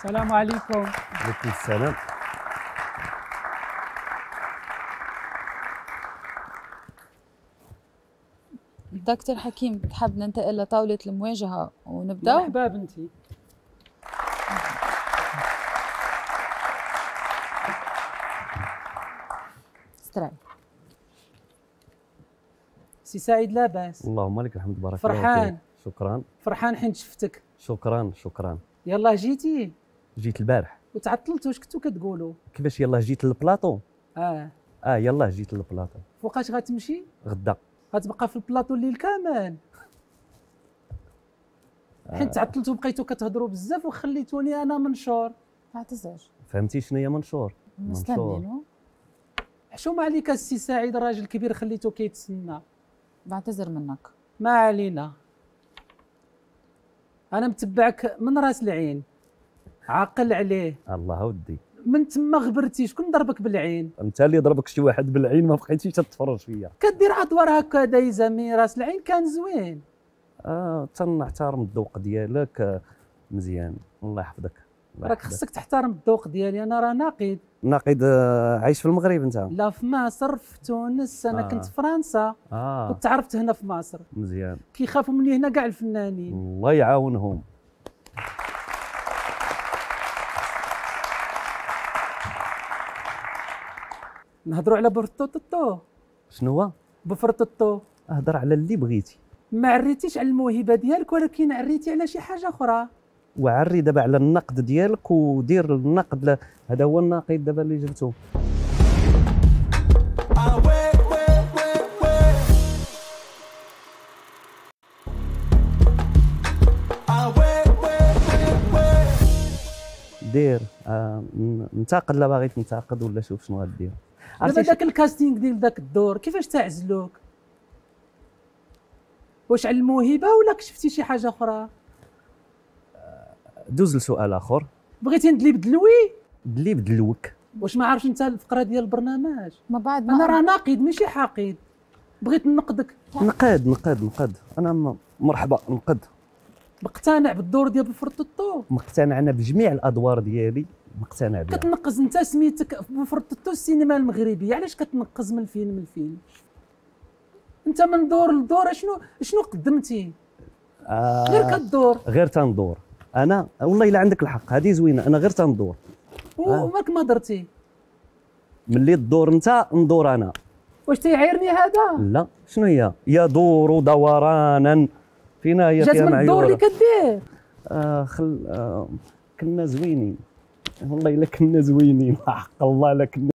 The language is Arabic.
السلام عليكم. عليكم السلام. دكتور حكيم، تحب ننتقل لطاولة المواجهة ونبدأ؟ مرحبا بنتي. استريح. سي سعيد لاباس؟ اللهم لك الحمد بارك فرحان. الله فيك. شكرا. فرحان حين شفتك. شكرا. يلاه جيتي جيت البارح. وتعطلت، واش كنتو كتقولوا؟ كيفاش يلاه جيت للبلاطو؟ يلاه جيت للبلاطو. فوقاش غتمشي؟ غدا. غتبقى في البلاطو الليل كامل؟ حين تعطلتوا بقيتوا كتهضروا بزاف وخليتوني انا منشور. اعتذر. فهمتي شنو هي منشور؟ مستنينو. حشومه عليك السي سعيد، راجل كبير خليته كيتسنى. بعتذر منك. ما علينا. انا متبعك من راس العين، عاقل عليه. الله ودي. من تما غبرتي، شكون ضربك بالعين؟ انت اللي ضربك شي واحد بالعين ما بقيتيش تتفرج فيا. كدير ادوار هكا دايزه من راس العين كان زوين. تنحترم الذوق ديالك مزيان. الله يحفظك. راك خصك تحترم الذوق ديالي، انا راه ناقد. ناقد عايش في المغرب انت؟ لا في مصر، في تونس، انا كنت في فرنسا. كنت تعرفت هنا في مصر. مزيان. كيخافوا مني هنا كاع الفنانين. الله يعاونهم. نهضروا على بورتوتو. شنو هو؟ بفرطوطو. اهضر على اللي بغيتي. ما عريتيش على الموهبه ديالك، ولكن عريتي على شي حاجه اخرى. وعري دابا على النقد ديالك ودير النقد. هذا هو الناقد دابا اللي جبتو. دير انتقد لا باغي تنتقد ولا شوف شنو غدير. دابا داك الكاستينغ ديال داك الدور كيفاش تعزلوك؟ واش على الموهبه ولا كشفتي شي حاجه اخرى؟ دوز لسؤال اخر. بغيتي ندلي بدلوي؟ دلي بدلوك. واش ما عارفش انت الفقره ديال البرنامج؟ ما بعد انا راه ناقد ماشي حاقد. بغيت نقدك. نقد. انا مرحبا نقد. مقتنع بالدور ديال بفرطوطو؟ مقتنع انا بجميع الادوار ديالي، مقتنع بها. كتنقز انت، سميتك بفرطوطو السينما المغربيه، علاش كتنقز من فيلم لفيلم؟ انت من دور لدور شنو قدمتي؟ غير كدور. غير تندور. انا والله الا عندك الحق، هذه زوينه. انا غير تندور. وماك ما درتي. ملي تدور انت ندور انا. واش تيعايرني هذا؟ لا، شنو هي؟ يدور دورانا. فينا هي فيها من الدور اللي كدير. كنا زوينين والله الا كنا زوينين. حق الله لا كنا